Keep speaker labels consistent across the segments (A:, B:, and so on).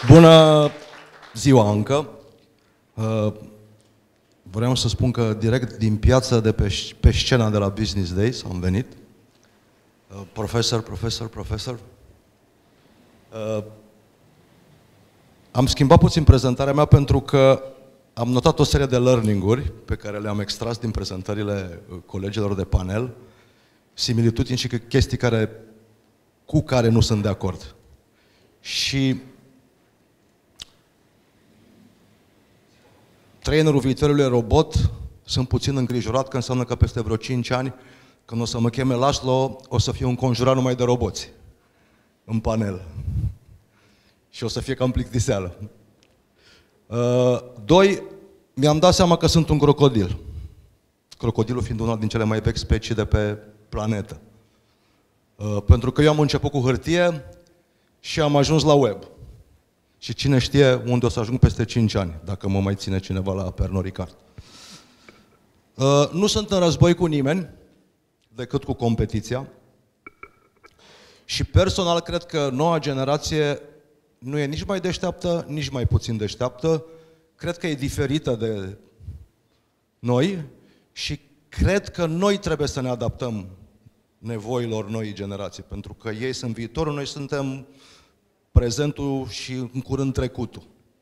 A: Bună ziua încă! Vreau să spun că direct din piață, de pe scena de la Business Days am venit. Profesor. Am schimbat puțin prezentarea mea pentru că am notat o serie de learning-uri pe care le-am extras din prezentările colegilor de panel, similitudini și chestii cu care nu sunt de acord. Și trainerul viitorului robot, sunt puțin îngrijorat, că înseamnă că peste vreo 5 ani, când o să mă cheme Laszlo, o să fiu înconjurat numai de roboți în panel. Și o să fie cam plictiseală. 2. Mi-am dat seama că sunt un crocodil. Crocodilul fiind una din cele mai vechi specii de pe planetă. Pentru că eu am început cu hârtie și am ajuns la web. Și cine știe unde o să ajung peste 5 ani, dacă mă mai ține cineva la Pernod Ricard. Nu sunt în război cu nimeni, decât cu competiția. Și personal cred că noua generație nu e nici mai deșteaptă, nici mai puțin deșteaptă. Cred că e diferită de noi și cred că noi trebuie să ne adaptăm nevoilor noii generații, pentru că ei sunt viitorul, noi suntem prezentul și în curând trecutul.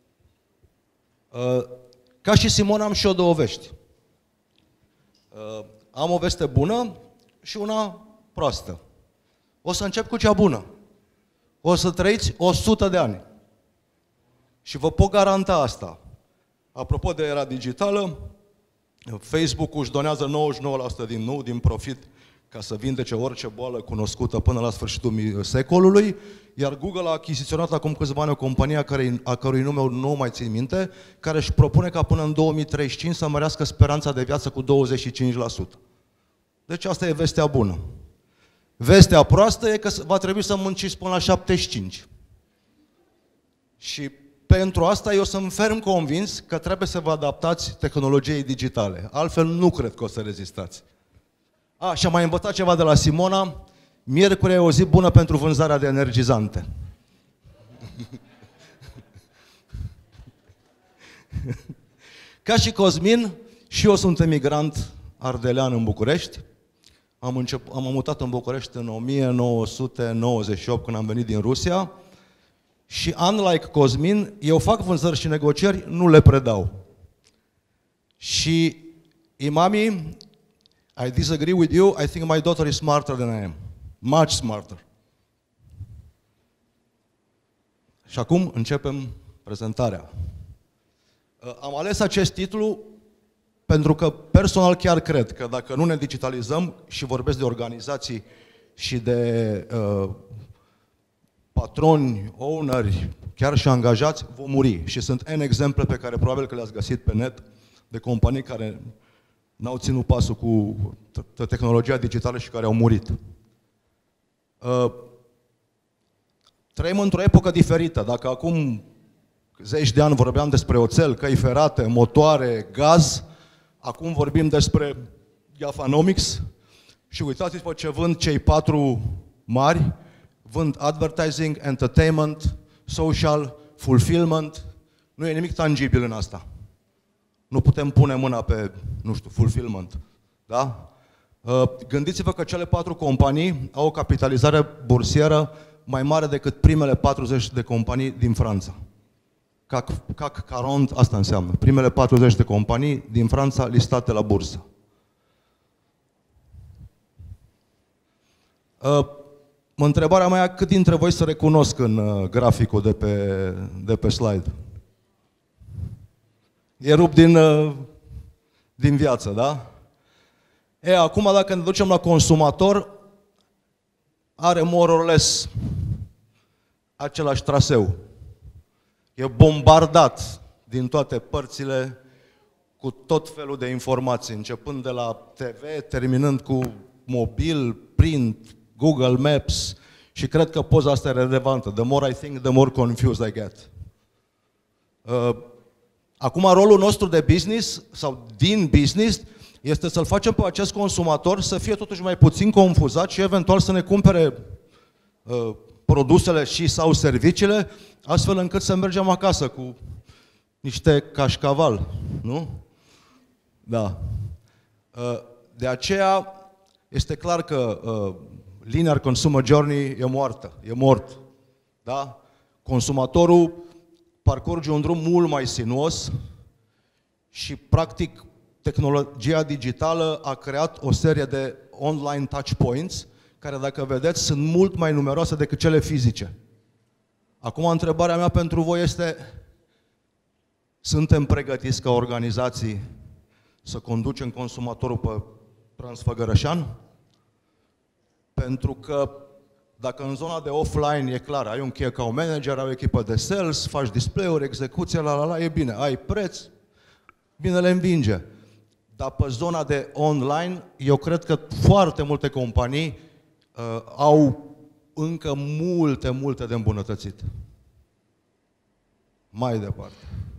A: Ca și Simona am și eu două vești. Am o veste bună și una proastă. O să încep cu cea bună. O să trăiți 100 de ani. Și vă pot garanta asta. Apropo de era digitală, Facebook-ul își donează 99% din profit ca să vindece orice boală cunoscută până la sfârșitul secolului, iar Google a achiziționat acum câțiva ani o companie a cărui nume nu mai țin minte, care își propune ca până în 2035 să mărească speranța de viață cu 25%. Deci asta e vestea bună. Vestea proastă e că va trebui să munciți până la 75. Și pentru asta eu sunt ferm convins că trebuie să vă adaptați tehnologiei digitale. Altfel nu cred că o să rezistați. Și am mai învățat ceva de la Simona. Miercuri e o zi bună pentru vânzarea de energizante. Ca și Cosmin, și eu sunt emigrant ardelean în București. M-am mutat în București în 1998, când am venit din Rusia. Și, unlike Cosmin, eu fac vânzări și negocieri, nu le predau. Și Imami, I disagree with you, I think my daughter is smarter than I am. Much smarter. Și acum începem prezentarea. Am ales acest titlu pentru că personal chiar cred că dacă nu ne digitalizăm, și vorbesc de organizații și de patroni, owneri, chiar și angajați, vom muri. Și sunt N exemple pe care probabil că le-ați găsit pe net de companii care n-au ținut pasul cu tehnologia digitală și care au murit. Trăim într-o epocă diferită. Dacă acum 10 de ani vorbeam despre oțel, căi ferate, motoare, gaz, acum vorbim despre Gafanomics și uitați-vă ce vând cei 4 mari. Vând advertising, entertainment, social, fulfillment. Nu e nimic tangibil în asta. Nu putem pune mâna pe, nu știu, fulfillment. Da? Gândiți-vă că cele 4 companii au o capitalizare bursieră mai mare decât primele 40 de companii din Franța. CAC 40, asta înseamnă. Primele 40 de companii din Franța listate la bursă. Întrebarea mea, cât dintre voi se recunosc în graficul de pe slide? E rupt din viață, da? Acum dacă ne ducem la consumator, are more or less același traseu. E bombardat din toate părțile cu tot felul de informații, începând de la TV, terminând cu mobil, print, Google Maps, și cred că poza asta e relevantă. The more I think, the more confused I get. Acum, rolul nostru de business, sau din business, este să-l facem pe acest consumator să fie totuși mai puțin confuzat și eventual să ne cumpere produsele și sau serviciile, astfel încât să mergem acasă cu niște cașcaval, nu? Da. De aceea este clar că linear consumer journey e moartă, e mort. Da? Consumatorul parcurge un drum mult mai sinuos și, practic, tehnologia digitală a creat o serie de online touch points, care, dacă vedeți, sunt mult mai numeroase decât cele fizice. Acum, întrebarea mea pentru voi este: suntem pregătiți ca organizații să conducem consumatorul pe Transfăgărășan? Pentru că dacă în zona de offline e clar, ai un key account manager, ai o echipă de sales, faci display-uri, execuție, e bine, ai preț, bine le învinge. Dar pe zona de online, eu cred că foarte multe companii au încă multe de îmbunătățit. Mai departe.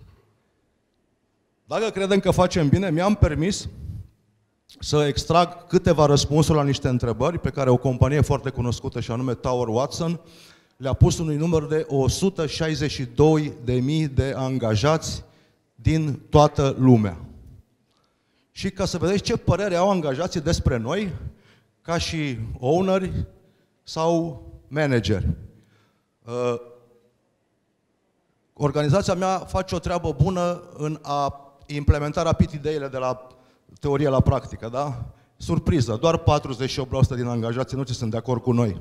A: Dacă credem că facem bine, mi-am permis să extrag câteva răspunsuri la niște întrebări pe care o companie foarte cunoscută, și anume Tower Watson, le-a pus unui număr de 162.000 de angajați din toată lumea. Și ca să vedeți ce părere au angajații despre noi, ca și owneri sau manageri. Organizația mea face o treabă bună în a implementa rapid ideile de la teorie la practică, da? Surpriză, doar 48% din angajații noștri sunt de acord cu noi.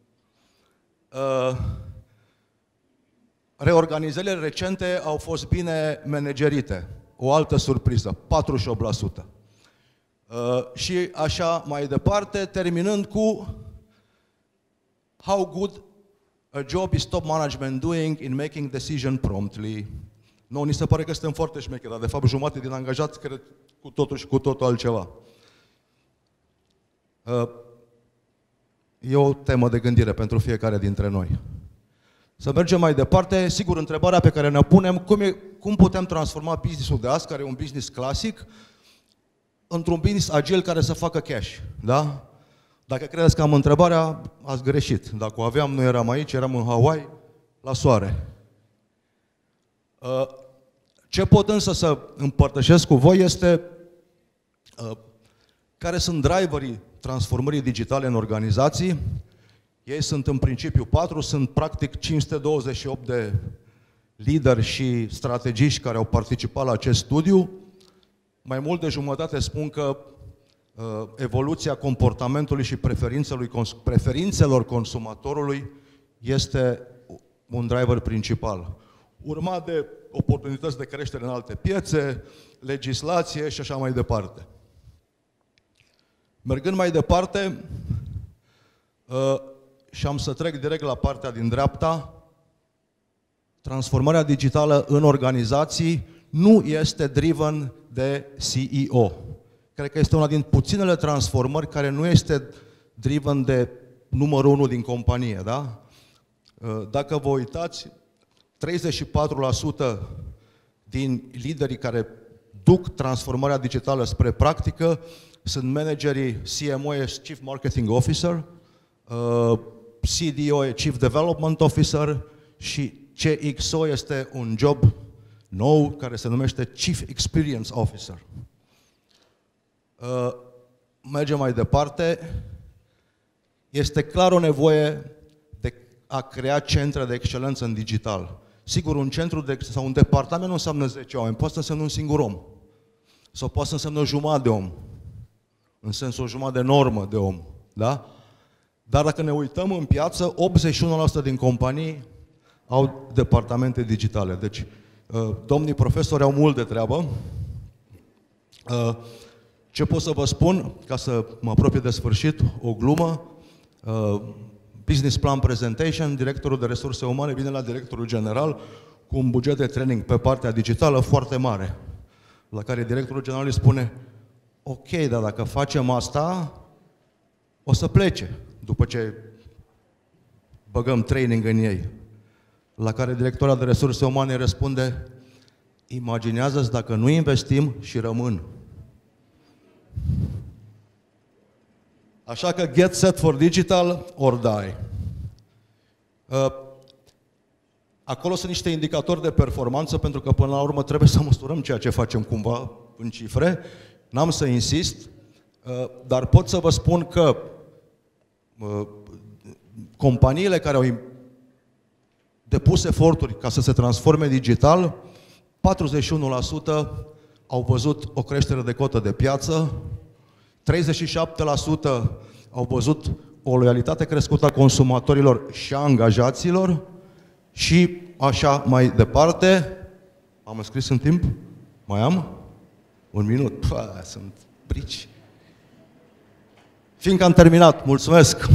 A: Reorganizările recente au fost bine managerite. O altă surpriză, 48%. Și așa mai departe, terminând cu how good a job is top management doing in making decision promptly. Ni se pare că suntem foarte șmecheri, dar de fapt jumătate din angajați cred cu totul și cu totul altceva. E o temă de gândire pentru fiecare dintre noi. Să mergem mai departe. Sigur, întrebarea pe care ne punem, cum putem transforma business-ul de azi, care e un business clasic, într-un business agil care să facă cash. Da? Dacă credeți că am întrebarea, ați greșit. Dacă o aveam, nu eram aici, eram în Hawaii, la soare. Ce pot însă să împărtășesc cu voi este care sunt driverii transformării digitale în organizații. Ei sunt în principiu 4, sunt practic 528 de lideri și strategiști care au participat la acest studiu. Mai mult de jumătate spun că evoluția comportamentului și preferințelor consumatorului este un driver principal, urmat de oportunități de creștere în alte piețe, legislație și așa mai departe. Mergând mai departe, și am să trec direct la partea din dreapta, transformarea digitală în organizații nu este driven de CEO. Cred că este una din puținele transformări care nu este driven de numărul 1 din companie. Da? Dacă vă uitați, 34% din liderii care duc transformarea digitală spre practică sunt managerii CMO, Chief Marketing Officer, CDO, Chief Development Officer, și CXO este un job nou care se numește Chief Experience Officer. Mergem mai departe. Este clar o nevoie de a crea centre de excelență în digital. Sigur, un centru sau un departament nu înseamnă 10 oameni, poate să însemne un singur om. Sau poate să însemne o jumătate de om. În sensul o jumătate de normă de om. Da? Dar dacă ne uităm în piață, 81% din companii au departamente digitale. Deci, domnii profesori au mult de treabă. Ce pot să vă spun, ca să mă apropie de sfârșit, o glumă, Business Plan Presentation, directorul de resurse umane vine la directorul general cu un buget de training pe partea digitală foarte mare, la care directorul general îi spune: ok, dar dacă facem asta, o să plece după ce băgăm training în ei. La care directorul de resurse umane răspunde: imaginează-ți dacă nu investim și rămân. Așa că get set for digital or die. Acolo sunt niște indicatori de performanță, pentru că până la urmă trebuie să măsurăm ceea ce facem cumva în cifre. N-am să insist, dar pot să vă spun că companiile care au depus eforturi ca să se transforme digital, 41% au văzut o creștere de cotă de piață, 37% au văzut o loialitate crescută a consumatorilor și a angajaților și așa mai departe. Am scris în timp? Mai am? Un minut. Păi, sunt brici. Fiindcă am terminat. Mulțumesc!